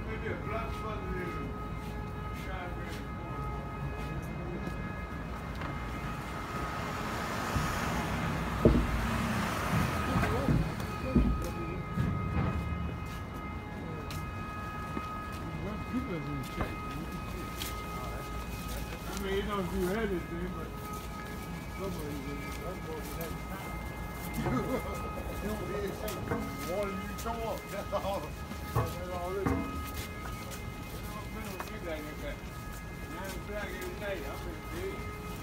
I mean, you know, if you had anything, but somebody that's what we had time. You know, he ain't saying, water you show up, that's all. That's all it is. I'm feeling big like that. 9 o'clock every day, I'm in big.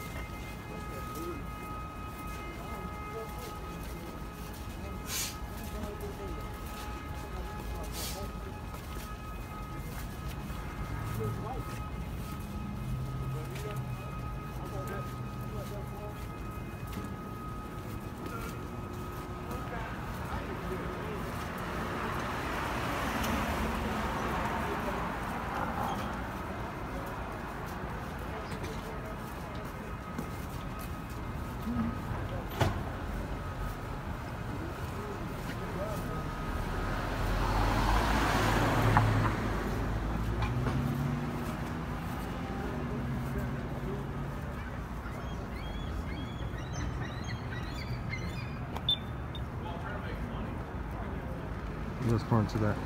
Let's go into that.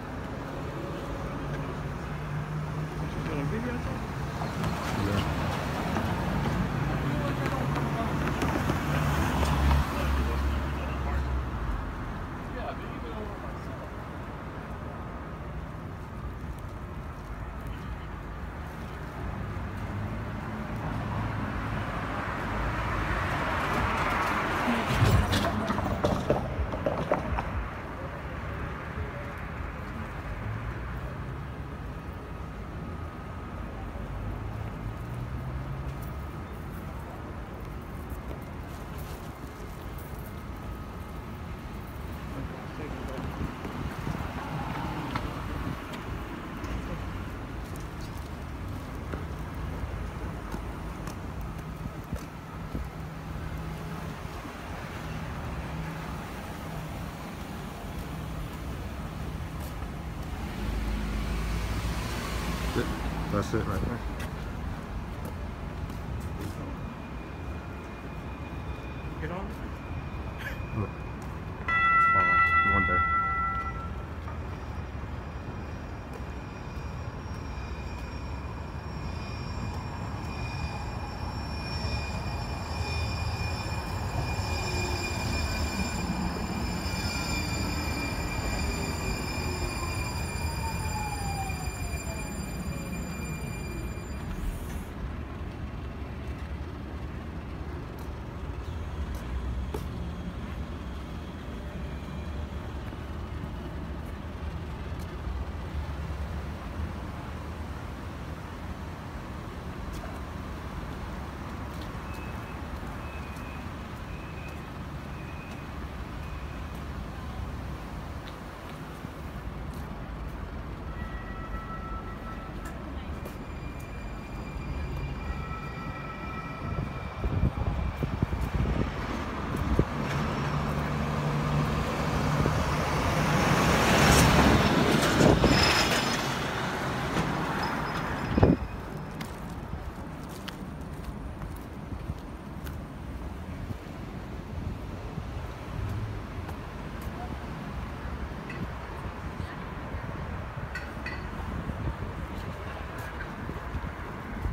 Yeah. That's it right there.